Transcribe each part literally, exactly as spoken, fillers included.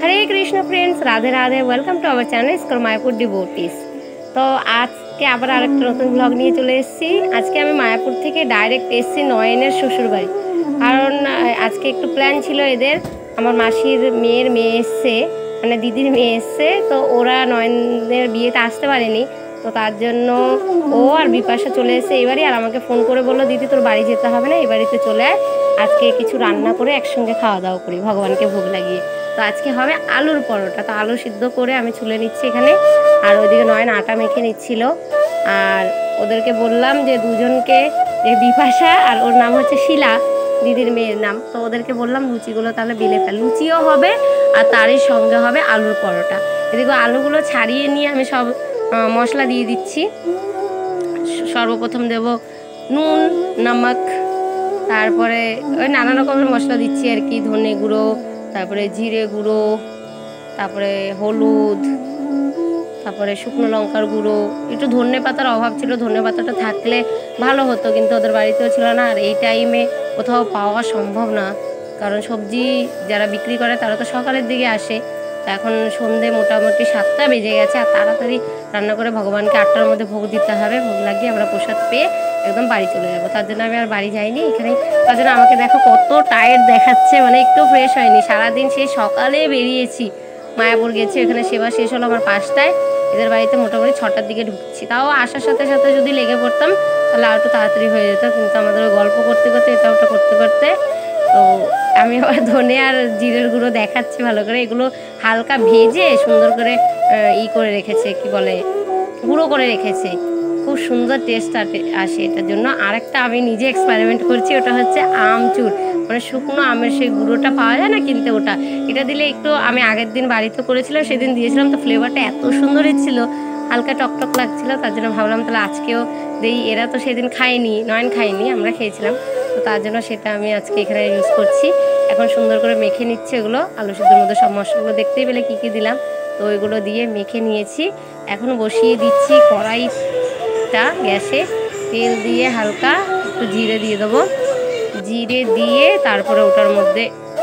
Hare Krishna friends, Radhe Radhe. Welcome to our channel school Mayapur devotees. तो आज के आबार आरेकटा नतुन ब्लग निये चले एसेछि। आज के आमी मायापुर थेके डायरेक्ट एसेछि नयनेर शशुर बाड़ी, कारण आज के एकटु प्लान छिलो एदेर। आमार मासिर मेयेर मेये एसेছে, माने दिदिर मेये एसेছে, तो ओरा नयनेर बियेते आसते पारेনি। तो तार जन्य ओ और बिपाशा चले एसेছে এই বাড়ি, আর আমাকে ফোন করে বলল দিদি তোর বাড়ি যেতে হবে না, এই বাড়িতে চলে আয়, আজকে কিছু রান্না করে একসঙ্গে খাওয়া দাওয়া করি ভগবানকে ভোগ লাগিয়ে। তো আজকে হবে আলুর পরোটা। তো আলু সিদ্ধ করে আমি ছুলে নিচ্ছি এখানে, আর ওইদিকে নয়ন আটা মেখে নিচ্ছিল। আর ওদেরকে বললাম যে দুজনকে, যে বিপাশা আর ওর নাম হচ্ছে শিলা, দিদির মেয়ের নাম, তো ওদেরকে বললাম লুচিগুলো তাহলে বেলে ফেল, লুচিও হবে আর তারই সঙ্গে হবে আলুর পরোটা। এদিকে আলুগুলো ছাড়িয়ে নিয়ে আমি সব মশলা দিয়ে দিচ্ছি। সর্বপ্রথম দেব নুন, নমক, তারপরে ওই নানা রকমের মশলা দিচ্ছি আর কি, ধনে গুঁড়ো, তারপরে জিরে গুঁড়ো, তারপরে হলুদ, তারপরে শুকনো লঙ্কার গুঁড়ো। একটু ধনে পাতার অভাব ছিল, ধনে পাতাটা থাকলে ভালো হতো, কিন্তু ওদের বাড়িতেও ছিল না, আর এই টাইমে কোথাও পাওয়া সম্ভব না, কারণ সবজি যারা বিক্রি করে তারা তো সকালের দিকে আসে। তো এখন সন্ধে মোটামুটি সাতটা বেজে গেছে, আর তাড়াতাড়ি রান্না করে ভগবানকে আটটার মধ্যে ভোগ দিতে হবে। ভোগ লাগিয়ে আমরা প্রসাদ পেয়ে একদম বাড়ি চলে যাবো। তার জন্য আমি আর বাড়ি যাইনি, এখানেই। তার জন্য আমাকে দেখো কত টায়ার্ড দেখাচ্ছে, মানে একটু ফ্রেশ হয়নি। সারাদিন সেই সকালে বেরিয়েছি, মায়াপুর গেছি, এখানে সেবা শেষ হলো আমার পাঁচটায়, এদের বাড়িতে মোটামুটি ছটার দিকে ঢুকছি। তাও আসার সাথে সাথে যদি লেগে পড়তাম তাহলে আর একটু তাড়াতাড়ি হয়ে যেত, কিন্তু আমাদের গল্প করতে করতে এটা ওটা করতে করতে, তো আমি আবার ধনে আর জিরের গুঁড়ো দেখাচ্ছি ভালো করে, এগুলো হালকা ভেজে সুন্দর করে ই করে রেখেছে, কি বলে, গুঁড়ো করে রেখেছে, খুব সুন্দর টেস্ট আসে এটার জন্য। আরেকটা আমি নিজে এক্সপেরিমেন্ট করছি, ওটা হচ্ছে আমচুর, মানে শুকনো আমের সেই গুঁড়োটা পাওয়া যায় না কিনতে, ওটা এটা দিলে একটু, আমি আগের দিন বাড়িতে করেছিলাম, সেদিন দিয়েছিলাম, তো ফ্লেভারটা এত সুন্দর ছিল, হালকা টকটক লাগছিল, তার জন্য ভাবলাম তাহলে আজকেও দেই। এরা তো সেদিন খায়নি, নয়ন খায়নি, আমরা খেয়েছিলাম, তো তার জন্য সেটা আমি আজকে এখানে ইউজ করছি। এখন সুন্দর করে মেখে নিচ্ছে এগুলো, আলু সিদ্ধর মধ্যে সব মশলাগুলো দেখতেই পেলে কী কী দিলাম, তো ওইগুলো দিয়ে মেখে নিয়েছি। এখন বসিয়ে দিচ্ছি কড়াইটা গ্যাসে, তেল দিয়ে হালকা একটু জিরে দিয়ে দেবো, জিরে দিয়ে তারপরে ওটার মধ্যে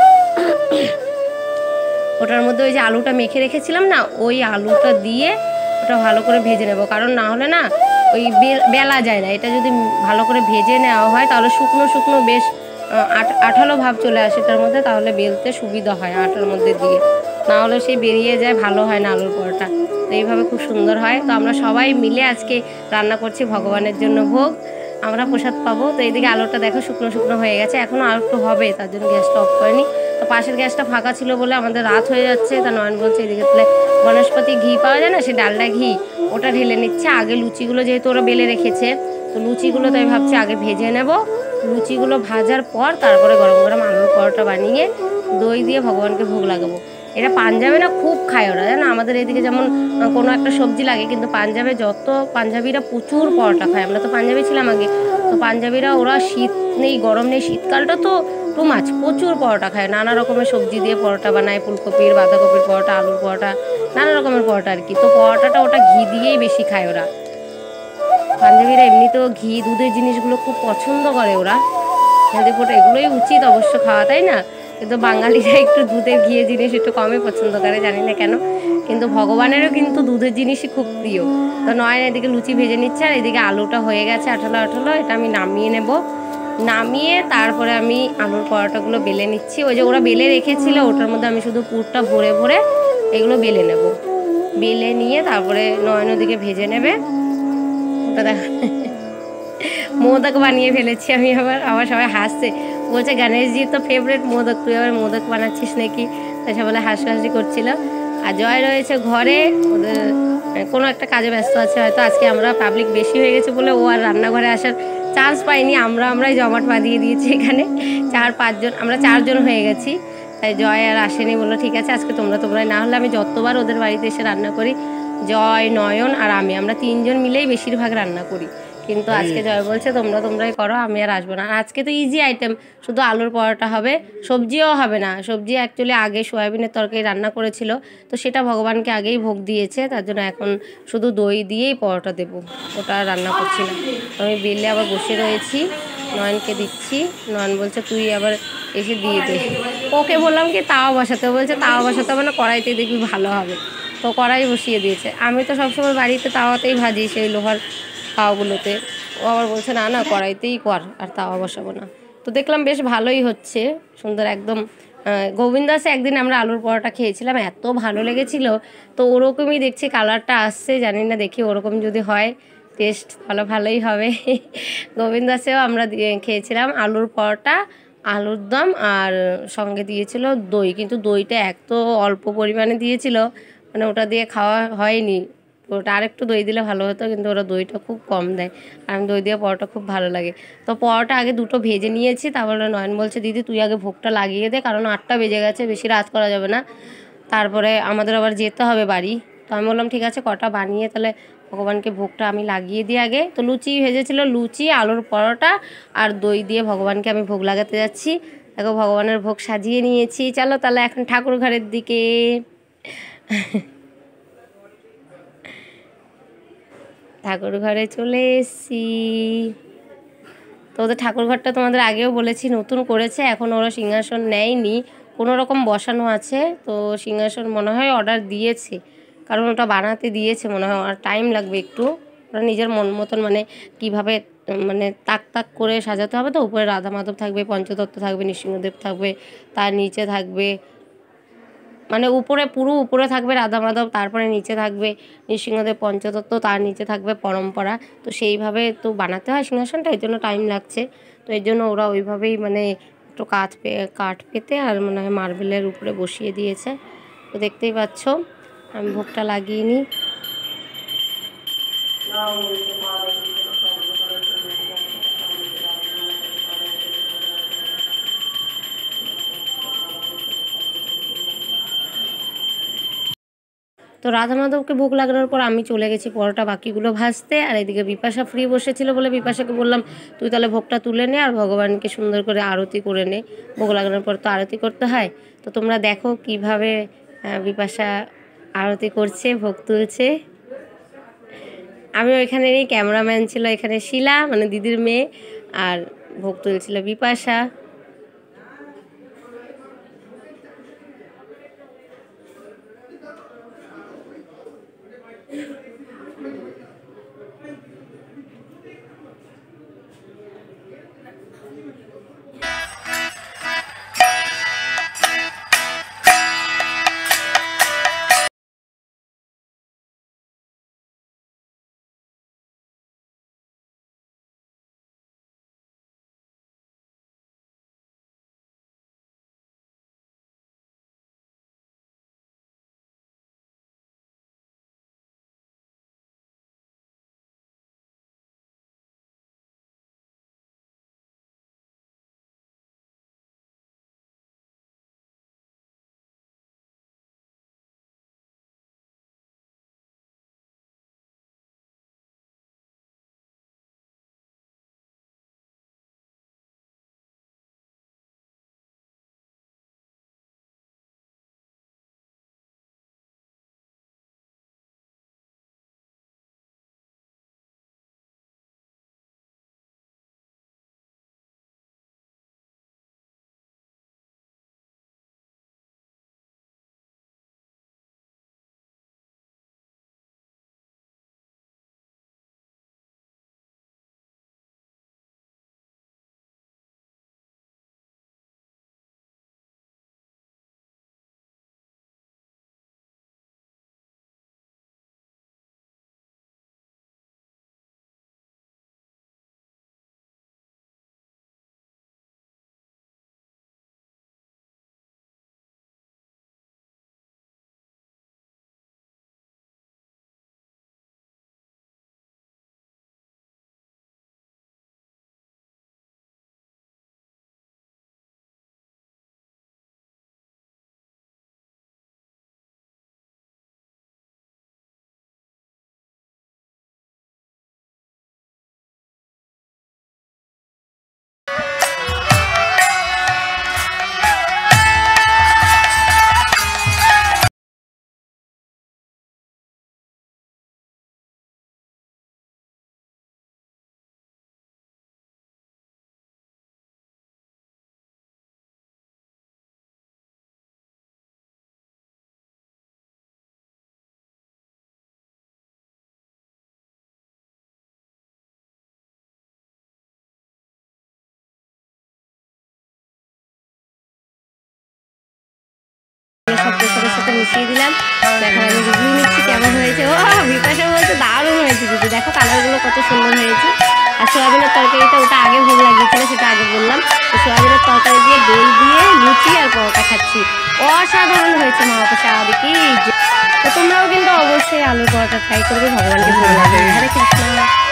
ওটার মধ্যে ওই যে আলুটা মেখে রেখেছিলাম না, ওই আলুটা দিয়ে ওটা ভালো করে ভেজে নেব, কারণ না হলে না ওই বেলা যায় না। এটা যদি ভালো করে ভেজে নেওয়া হয় তাহলে শুকনো শুকনো বেশ আঠালো ভাব চলে আসে তার মধ্যে, তাহলে বেলতে সুবিধা হয় আটার মধ্যে দিয়ে, না হলে সেই বেরিয়ে যায়, ভালো হয় না আলুর পরোটা। তো এইভাবে খুব সুন্দর হয়। তো আমরা সবাই মিলে আজকে রান্না করছি ভগবানের জন্য ভোগ, আমরা প্রসাদ পাবো। তো এইদিকে আলুটা দেখো শুকনো শুকনো হয়ে গেছে, এখনও আর একটু হবে, তার জন্য গ্যাসটা অফ করিনি। তো পাশের গ্যাসটা ফাঁকা ছিল বলে আমাদের রাত হয়ে যাচ্ছে। তা নয়ন বলছে এদিকে তাহলে বনস্পতি ঘি পাওয়া যায় না, সে ডালডা ঘি, ওটা ঢেলে নিচ্ছে। আগে লুচিগুলো যেহেতু ওরা বেলে রেখেছে, তো লুচিগুলো তাই ভাবছি আগে ভেজে নেব, লুচিগুলো ভাজার পর তারপরে গরম গরম আলুর পরোটা বানিয়ে দই দিয়ে ভগবানকে ভোগ লাগাবো। এটা পাঞ্জাবে না খুব খায় ওরা, জানো, আমাদের এদিকে যেমন কোনো একটা সবজি লাগে, কিন্তু পাঞ্জাবে যত পাঞ্জাবিরা প্রচুর পরোটা খায়। আমরা তো পাঞ্জাবি ছিলাম আগে, তো পাঞ্জাবিরা, ওরা শীত নেই গরম নেই, শীতকালটা তো টু মাছ, প্রচুর পরোটা খায়, নানা রকমের সবজি দিয়ে পরোটা বানায়, ফুলকপির, বাঁধাকপির পরোটা, আলুর পরোটা, নানা রকমের পরোটা আর কি। তো পরোটাটা ওটা ঘি দিয়েই বেশি খায় ওরা, পাঞ্জাবিরা এমনিতেও ঘি দুধের জিনিসগুলো খুব পছন্দ করে ওরা, হেলদি ফুড এগুলোই উচিত অবশ্য খাওয়া, তাই না? কিন্তু বাঙালিরা একটু দুধের ঘিয়ের জিনিস একটু কমই পছন্দ করে, জানি না কেন, কিন্তু ভগবানেরও কিন্তু দুধের জিনিসই খুব প্রিয়। তো নয়ন এদিকে লুচি ভেজে নিচ্ছে, আর এদিকে আলুটা হয়ে গেছে আঠালো আঠালো, এটা আমি নামিয়ে নেব। নামিয়ে তারপরে আমি আলুর পরোটাগুলো বেলে নিচ্ছি। ওই যে ওরা বেলে রেখেছিল, ওটার মধ্যে আমি শুধু পুরটা ভরে ভরে এগুলো বেলে নেব, বেলে নিয়ে তারপরে নয়ন ওদিকে ভেজে নেবে। ওটা দেখ মোদক বানিয়ে ফেলেছি আমি, আবার আবার সবাই হাসছে, বলছে গণেশজি তো ফেভারিট মোদক, তুই আবার মোদক বানাচ্ছিস নাকি, তাই সবাই হাসাহাসি করছিল। আর জয় রয়েছে ঘরে, ওদের কোনো একটা কাজে ব্যস্ত আছে হয়তো, আজকে আমরা পাবলিক বেশি হয়ে গেছে বলে ও আর রান্নাঘরে আসার চান্স পাইনি, আমরা আমরাই জমাট বাঁধিয়ে দিয়েছি এখানে, চার পাঁচজন, আমরা চারজন হয়ে গেছি, তাই জয় আর আসেনি, বললো ঠিক আছে আজকে তোমরা তোমরাই, না হলে আমি যতবার ওদের বাড়িতে এসে রান্না করি, জয়, নয়ন আর আমি, আমরা তিনজন মিলেই বেশিরভাগ রান্না করি, কিন্তু আজকে জয় বলছে তোমরা তোমরাই করো, আমি আর আসবো না। আজকে তো ইজি আইটেম, শুধু আলুর পরোটা হবে, সবজিও হবে না। সবজি অ্যাকচুয়ালি আগে সয়াবিনের তরকারি রান্না করেছিল, তো সেটা ভগবানকে আগেই ভোগ দিয়েছে, তার জন্য এখন শুধু দই দিয়েই পরোটা দেবো, ওটা রান্না করছি না। আমি বেলে আবার বসে রয়েছি, নয়নকে দিচ্ছি। নয়ন বলছে তুই আবার এসে দিয়ে দে। ওকে বললাম কি তাওয়া বসাতে, বলছে তাওয়া বসাতে হবে না, কড়াইতে দেখবি ভালো হবে। তো কড়াই বসিয়ে দিয়েছে। আমি তো সবসময় বাড়িতে তাওয়াতেই ভাজি, সেই লোহার তাওয়াগুলোতে। ও আবার বলছে না না কড়াইতেই কর, আর তাওয়া বসাবো না। তো দেখলাম বেশ ভালোই হচ্ছে, সুন্দর একদম। গোবিন্দাসে একদিন আমরা আলুর পরোটা খেয়েছিলাম, এত ভালো লেগেছিল। তো ওরকমই দেখছি কালারটা আসছে, জানি না, দেখি ওরকম যদি হয় টেস্ট তাহলে ভালোই হবে। গোবিন্দাসেও আমরা খেয়েছিলাম আলুর পরোটা, আলুর দম, আর সঙ্গে দিয়েছিল দই। কিন্তু দইটা এত অল্প পরিমাণে দিয়েছিল, মানে ওটা দিয়ে খাওয়া হয়নি। ওটা আরেকটু দই দিলে ভালো হতো, কিন্তু ওরা দইটা খুব কম দেয়, আর আমি দই দিয়ে পরোটা খুব ভালো লাগে। তো পরোটা আগে দুটো ভেজে নিয়েছি, তারপরে নয়ন বলছে দিদি তুই আগে ভোগটা লাগিয়ে দে, কারণ আটটা বেজে গেছে, বেশি রাত করা যাবে না, তারপরে আমাদের আবার যেতে হবে বাড়ি। তো আমি বললাম ঠিক আছে কটা বানিয়ে তাহলে ভগবানকে ভোগটা আমি লাগিয়ে দিই আগে। তো লুচি ভেজেছিল, লুচি, আলুর পরোটা আর দই দিয়ে ভগবানকে আমি ভোগ লাগাতে যাচ্ছি। দেখো ভগবানের ভোগ সাজিয়ে নিয়েছি, চলো তাহলে এখন ঠাকুর ঘরের দিকে। ঠাকুর ঘরে চলে এসছি। তো ওদের ঠাকুর ঘরটা তোমাদের আগেও বলেছি নতুন করেছে, এখন ওরা সিংহাসন নেয়নি, কোনো রকম বসানো আছে। তো সিংহাসন মনে হয় অর্ডার দিয়েছে, কারণ ওটা বানাতে দিয়েছে মনে হয়, আর টাইম লাগবে একটু। ওরা নিজের মন মতন মানে কীভাবে মানে তাক তাক করে সাজাতে হবে। তো উপরে রাধা মাধব থাকবে, পঞ্চতত্ত্ব থাকবে, নৃসিংহদেব থাকবে, তার নিচে থাকবে মানে উপরে পুরো উপরে থাকবে রাধা মাধব, তারপরে নিচে থাকবে নৃসিংহদেব পঞ্চতত্ত্ব, তার নিচে থাকবে পরম্পরা। তো সেইভাবে তো বানাতে হয় সিংহাসনটা, এর জন্য টাইম লাগছে। তো এর জন্য ওরা ওইভাবেই মানে একটু কাঠ পে কাঠ পেতে আর মনে হয় মার্বেলের উপরে বসিয়ে দিয়েছে। তো দেখতেই পাচ্ছ, আমি ভোগটা লাগিয়ে নিই। তো রাধা মাধবকে ভোগ লাগানোর পর আমি চলে গেছি পরোটা বাকিগুলো ভাজতে, আর এদিকে বিপাশা ফ্রি বসেছিল বলে বিপাশাকে বললাম তুই তাহলে ভোগটা তুলে নে আর ভগবানকে সুন্দর করে আরতি করে নে, ভোগ লাগানোর পর তো আরতি করতে হয়। তো তোমরা দেখো কিভাবে বিপাশা আরতি করছে, ভোগ তুলছে। আমি ওইখানেরই ক্যামেরাম্যান ছিল, এখানে শিলা মানে দিদির মেয়ে, আর ভোগ তুলছিল বিপাশা। মিশিয়ে দিলাম। দেখো আমি রিভিউ নিচ্ছি কেমন হয়েছে। ও বিপাশা বলছে দারুণ হয়েছে দিদি, দেখো কালারগুলো কত সুন্দর হয়েছে। আর সোয়াবিনের তরকারিটা ওটা আগে ভোগ লাগিয়েছিল, সেটা আগে বললাম। তো সোয়াবিনের তরকারি দিয়ে দই দিয়ে লুচি আর পরোটা খাচ্ছি, অসাধারণ হয়েছে মা প্রসাদ কি। তো তোমরাও কিন্তু অবশ্যই আলুর পরোটা ট্রাই করবে, ভগবানকে ভালো লাগবে। হরে কৃষ্ণ।